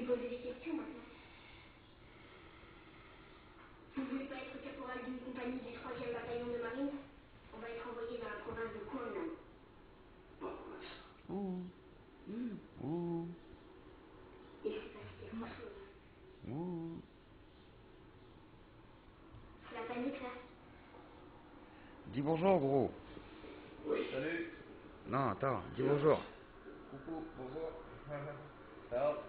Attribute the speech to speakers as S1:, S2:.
S1: poser des questions maintenant. Vous ne voulez pas être caporal d'une compagnie du 3e bataillon de marine? On va être envoyé dans la province de coopman.
S2: Pourquoi ça?
S1: Il s'est passé quelque chose. C'est la panique là.
S3: Dis bonjour, gros.
S2: Oui, salut.
S3: Non, attends, dis bonjour.
S2: Coucou, bonjour. Ça va?